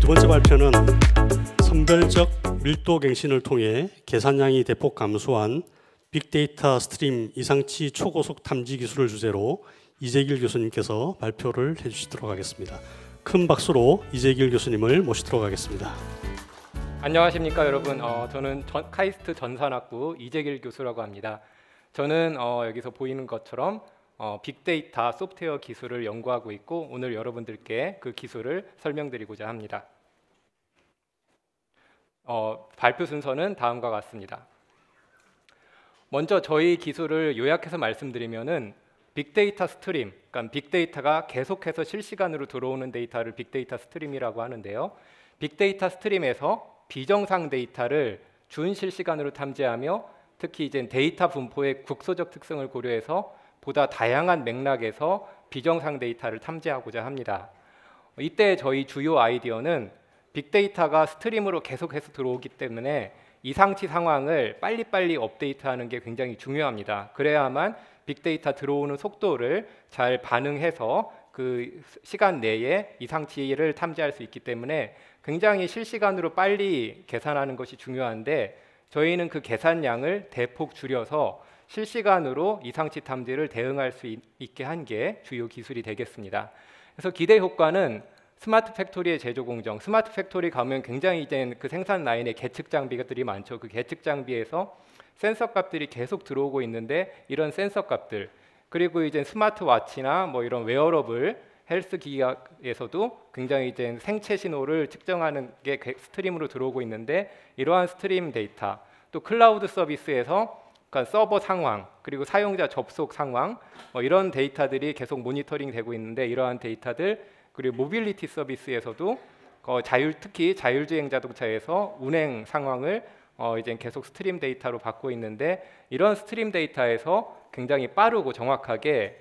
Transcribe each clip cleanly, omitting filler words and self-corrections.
두 번째 발표는 선별적 밀도 갱신을 통해 계산량이 대폭 감소한 빅데이터 스트림 이상치 초고속 탐지 기술을 주제로 이재길 교수님께서 발표를 해주시도록 하겠습니다. 큰 박수로 이재길 교수님을 모시도록 하겠습니다. 안녕하십니까 여러분. 저는 카이스트 전산학부 이재길 교수라고 합니다. 저는 여기서 보이는 것처럼 빅데이터 소프트웨어 기술을 연구하고 있고 오늘 여러분들께 그 기술을 설명드리고자 합니다. 발표 순서는 다음과 같습니다. 먼저 저희 기술을 요약해서 말씀드리면은 빅데이터 스트림, 그러니까 빅데이터가 계속해서 실시간으로 들어오는 데이터를 빅데이터 스트림이라고 하는데요. 빅데이터 스트림에서 비정상 데이터를 준실시간으로 탐지하며 특히 이제 데이터 분포의 국소적 특성을 고려해서 보다 다양한 맥락에서 비정상 데이터를 탐지하고자 합니다. 이때 저희 주요 아이디어는 빅데이터가 스트림으로 계속해서 들어오기 때문에 이상치 상황을 빨리빨리 업데이트하는 게 굉장히 중요합니다. 그래야만 빅데이터 들어오는 속도를 잘 반응해서 그 시간 내에 이상치를 탐지할 수 있기 때문에 굉장히 실시간으로 빨리 계산하는 것이 중요한데 저희는 그 계산량을 대폭 줄여서 실시간으로 이상치 탐지를 대응할 수 있게 한 게 주요 기술이 되겠습니다. 그래서 기대 효과는 스마트 팩토리의 제조 공정, 스마트 팩토리 가면 굉장히 이제 그 생산 라인에 계측 장비들이 많죠. 그 계측 장비에서 센서 값들이 계속 들어오고 있는데 이런 센서 값들 그리고 이제 스마트워치나 뭐 이런 웨어러블 헬스 기기에서도 굉장히 이제 생체 신호를 측정하는 게 스트림으로 들어오고 있는데 이러한 스트림 데이터 또 클라우드 서비스에서 그러니까 서버 상황 그리고 사용자 접속 상황 이런 데이터들이 계속 모니터링 되고 있는데 이러한 데이터들 그리고 모빌리티 서비스에서도 특히 자율주행 자동차에서 운행 상황을 이제 계속 스트림 데이터로 받고 있는데 이런 스트림 데이터에서 굉장히 빠르고 정확하게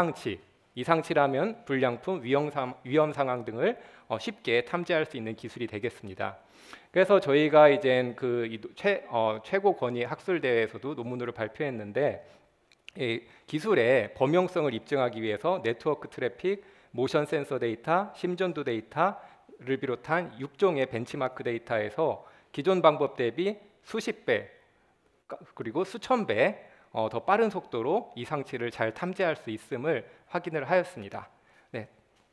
이상치라면 불량품, 위험 상황 등을 쉽게 탐지할 수 있는 기술이 되겠습니다. 그래서 저희가 이제 그 최고 권위 학술 대회에서도 논문으로 발표했는데 이 기술의 범용성을 입증하기 위해서 네트워크 트래픽, 모션 센서 데이터, 심전도 데이터를 비롯한 6종의 벤치마크 데이터에서 기존 방법 대비 수십 배 그리고 수천 배 더 빠른 속도로 이상치를 잘 탐지할 수 있음을 확인을 하였습니다. 네,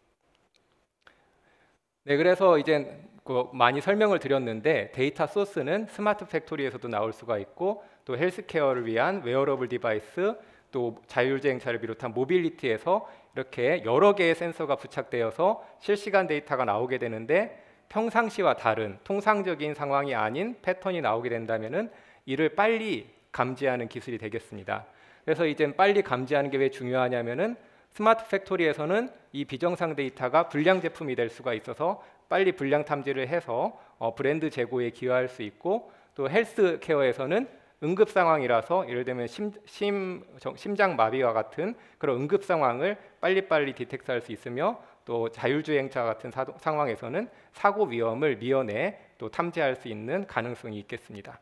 그래서 이제 많이 설명을 드렸는데 데이터 소스는 스마트 팩토리에서도 나올 수가 있고 또 헬스케어를 위한 웨어러블 디바이스 또 자율주행차를 비롯한 모빌리티에서 이렇게 여러 개의 센서가 부착되어서 실시간 데이터가 나오게 되는데 평상시와 다른 통상적인 상황이 아닌 패턴이 나오게 된다면은 이를 빨리 감지하는 기술이 되겠습니다. 그래서 이제 빨리 감지하는 게 왜 중요하냐면은 스마트 팩토리에서는 이 비정상 데이터가 불량 제품이 될 수가 있어서 빨리 불량 탐지를 해서 브랜드 제고에 기여할 수 있고 또 헬스케어에서는 응급 상황이라서 예를 들면 심장 마비와 같은 그런 응급 상황을 빨리빨리 디텍트할 수 있으며 또 자율주행차 같은 상황에서는 사고 위험을 미연에 또 탐지할 수 있는 가능성이 있겠습니다.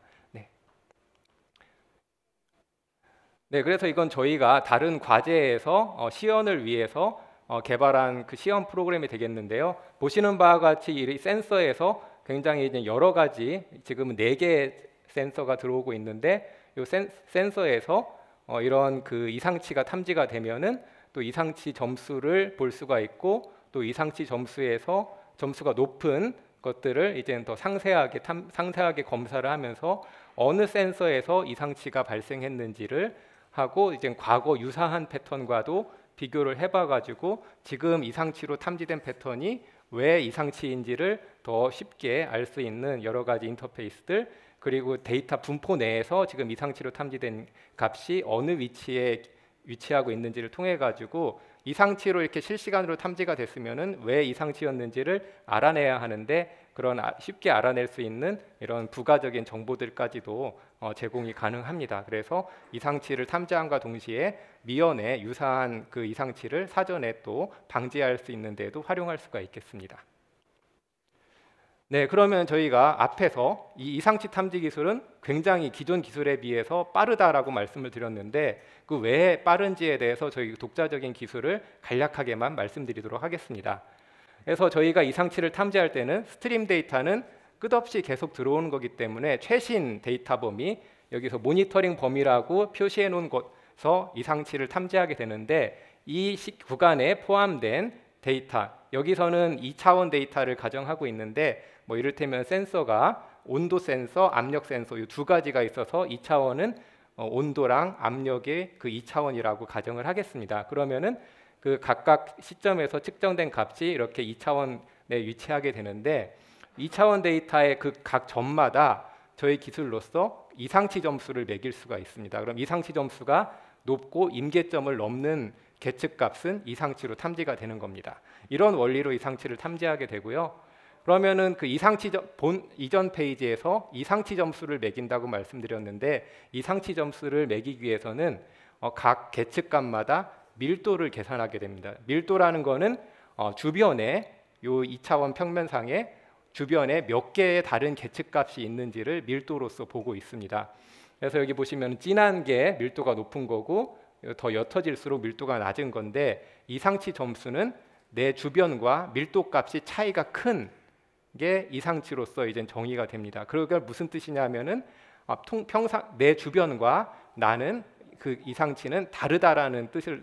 네, 그래서 이건 저희가 다른 과제에서 시연을 위해서 개발한 그 시연 프로그램이 되겠는데요. 보시는 바와 같이 이 센서에서 굉장히 이제 여러 가지 지금은 4개의 센서가 들어오고 있는데 이 센서에서 이런 그 이상치가 탐지가 되면은 또 이상치 점수를 볼 수가 있고 또 이상치 점수에서 점수가 높은 것들을 이제 더 상세하게 검사를 하면서 어느 센서에서 이상치가 발생했는지를 하고 이제 과거 유사한 패턴과도 비교를 해봐가지고 지금 이상치로 탐지된 패턴이 왜 이상치인지를 더 쉽게 알 수 있는 여러 가지 인터페이스들 그리고 데이터 분포 내에서 지금 이상치로 탐지된 값이 어느 위치에 위치하고 있는지를 통해 가지고 이상치로 이렇게 실시간으로 탐지가 됐으면은 왜 이상치였는지를 알아내야 하는데 그런 쉽게 알아낼 수 있는 이런 부가적인 정보들까지도 제공이 가능합니다. 그래서 이상치를 탐지함과 동시에 미연에 유사한 그 이상치를 사전에 또 방지할 수 있는 데도 활용할 수가 있겠습니다. 네, 그러면 저희가 앞에서 이 이상치 탐지 기술은 굉장히 기존 기술에 비해서 빠르다라고 말씀을 드렸는데 그 왜 빠른지에 대해서 저희 독자적인 기술을 간략하게만 말씀드리도록 하겠습니다. 그래서 저희가 이상치를 탐지할 때는 스트림 데이터는 끝없이 계속 들어오는 거기 때문에 최신 데이터 범위, 여기서 모니터링 범위라고 표시해 놓은 곳에서 이상치를 탐지하게 되는데, 이 구간에 포함된 데이터, 여기서는 2차원 데이터를 가정하고 있는데, 뭐 이를테면 센서가 온도 센서, 압력 센서 이 두 가지가 있어서 2차원은 온도랑 압력의 그 2차원이라고 가정을 하겠습니다. 그러면은 그 각각 시점에서 측정된 값이 이렇게 2차원에 위치하게 되는데, 2차원 데이터의 그 각 점마다 저희 기술로서 이상치 점수를 매길 수가 있습니다. 그럼 이상치 점수가 높고 임계점을 넘는 계측값은 이상치로 탐지가 되는 겁니다. 이런 원리로 이상치를 탐지하게 되고요. 그러면은 그 이상치 본 이전 페이지에서 이상치 점수를 매긴다고 말씀드렸는데, 이상치 점수를 매기기 위해서는 각 계측값마다 밀도를 계산하게 됩니다. 밀도라는 거는 주변에 요 2차원 평면상에 주변에 몇 개의 다른 계측값이 있는지를 밀도로서 보고 있습니다. 그래서 여기 보시면 진한 게 밀도가 높은 거고, 더 옅어질수록 밀도가 낮은 건데, 이상치 점수는 내 주변과 밀도 값이 차이가 큰 게 이상치로서 이제 정의가 됩니다. 그러니까 무슨 뜻이냐면은 평상 내 주변과 나는 그 이상치는 다르다라는 뜻을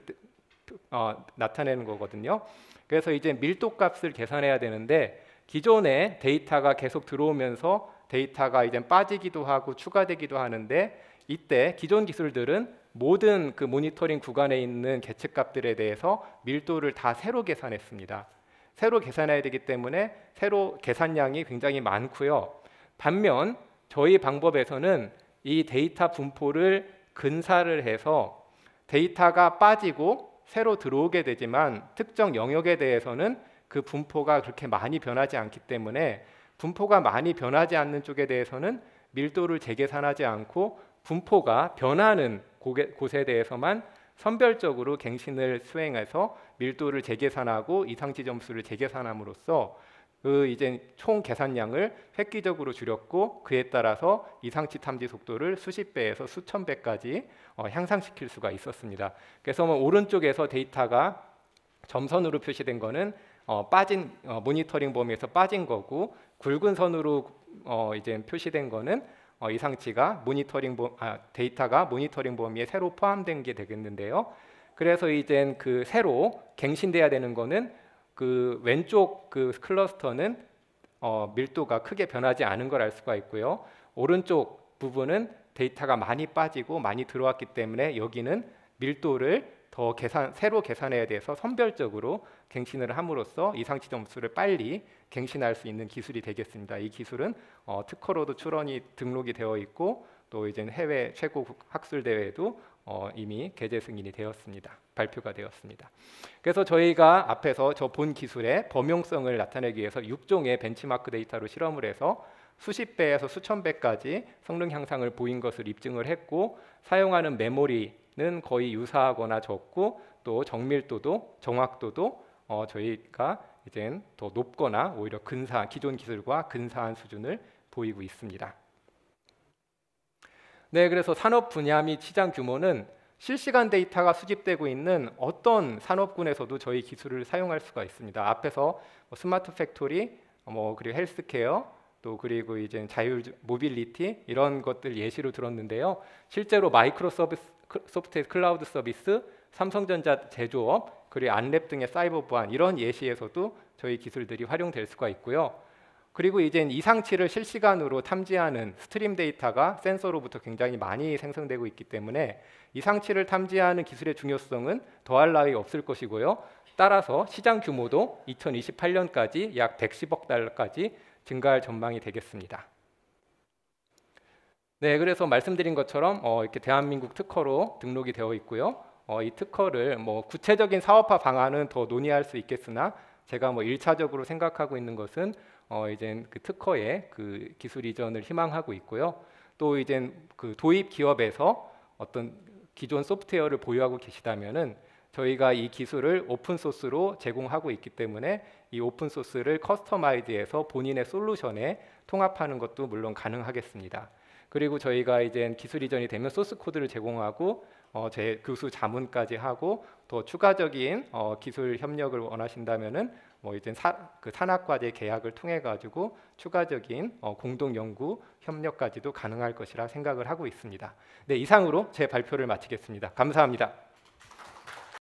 나타내는 거거든요. 그래서 이제 밀도 값을 계산해야 되는데, 기존에 데이터가 계속 들어오면서 데이터가 이제 빠지기도 하고 추가되기도 하는데, 이때 기존 기술들은 모든 그 모니터링 구간에 있는 계측값들에 대해서 밀도를 다 새로 계산했습니다. 새로 계산해야 되기 때문에 새로 계산량이 굉장히 많고요. 반면 저희 방법에서는 이 데이터 분포를 근사를 해서 데이터가 빠지고 새로 들어오게 되지만 특정 영역에 대해서는 그 분포가 그렇게 많이 변하지 않기 때문에, 분포가 많이 변하지 않는 쪽에 대해서는 밀도를 재계산하지 않고 분포가 변하는 곳에 대해서만 선별적으로 갱신을 수행해서 밀도를 재계산하고 이상치 점수를 재계산함으로써 그 이제 총 계산량을 획기적으로 줄였고, 그에 따라서 이상치 탐지 속도를 수십 배에서 수천 배까지 향상시킬 수가 있었습니다. 그래서 오른쪽에서 데이터가 점선으로 표시된 거는 빠진 모니터링 범위에서 빠진 거고, 굵은 선으로 이제 표시된 거는 이상치가 데이터가 모니터링 범위에 새로 포함된 게 되겠는데요. 그래서 이제 그 새로 갱신돼야 되는 거는 그 왼쪽 그 클러스터는 밀도가 크게 변하지 않은 걸 알 수가 있고요. 오른쪽 부분은 데이터가 많이 빠지고 많이 들어왔기 때문에 여기는 밀도를 더 새로 계산해야 돼서 선별적으로 갱신을 함으로써 이상치 점수를 빨리 갱신할 수 있는 기술이 되겠습니다. 이 기술은 특허로도 출원이 등록이 되어 있고, 또 이제 해외 최고 학술 대회에도 이미 개재 승인이 되었습니다. 발표가 되었습니다. 그래서 저희가 앞에서 저 본 기술의 범용성을 나타내기 위해서 6종의 벤치마크 데이터로 실험을 해서 수십 배에서 수천 배까지 성능 향상을 보인 것을 입증을 했고, 사용하는 메모리는 거의 유사하거나 적고, 또 정밀도도 정확도도 저희가 이제 더 높거나 오히려 기존 기술과 근사한 수준을 보이고 있습니다. 네, 그래서 산업 분야 및 시장 규모는 실시간 데이터가 수집되고 있는 어떤 산업군에서도 저희 기술을 사용할 수가 있습니다. 앞에서 스마트 팩토리, 그리고 헬스케어, 또 그리고 이제 자율 모빌리티 이런 것들 예시로 들었는데요. 실제로 마이크로소프트의 클라우드 서비스, 삼성전자 제조업, 그리고 안랩 등의 사이버 보안 이런 예시에서도 저희 기술들이 활용될 수가 있고요. 그리고 이제 이상치를 실시간으로 탐지하는 스트림 데이터가 센서로부터 굉장히 많이 생성되고 있기 때문에 이상치를 탐지하는 기술의 중요성은 더할 나위 없을 것이고요. 따라서 시장 규모도 2028년까지 약 110억 달러까지 증가할 전망이 되겠습니다. 네, 그래서 말씀드린 것처럼 이렇게 대한민국 특허로 등록이 되어 있고요. 이 특허를 구체적인 사업화 방안은 더 논의할 수 있겠으나, 제가 1차적으로 생각하고 있는 것은 이제 그 특허의 그 기술 이전을 희망하고 있고요. 또 이제 그 도입 기업에서 어떤 기존 소프트웨어를 보유하고 계시다면은 저희가 이 기술을 오픈 소스로 제공하고 있기 때문에 이 오픈 소스를 커스터마이즈해서 본인의 솔루션에 통합하는 것도 물론 가능하겠습니다. 그리고 저희가 이제 기술 이전이 되면 소스 코드를 제공하고 제 교수 자문까지 하고 더 추가적인 기술 협력을 원하신다면은 이제 그 산학과제 계약을 통해 가지고 추가적인 공동 연구 협력까지도 가능할 것이라 생각을 하고 있습니다. 네, 이상으로 제 발표를 마치겠습니다. 감사합니다.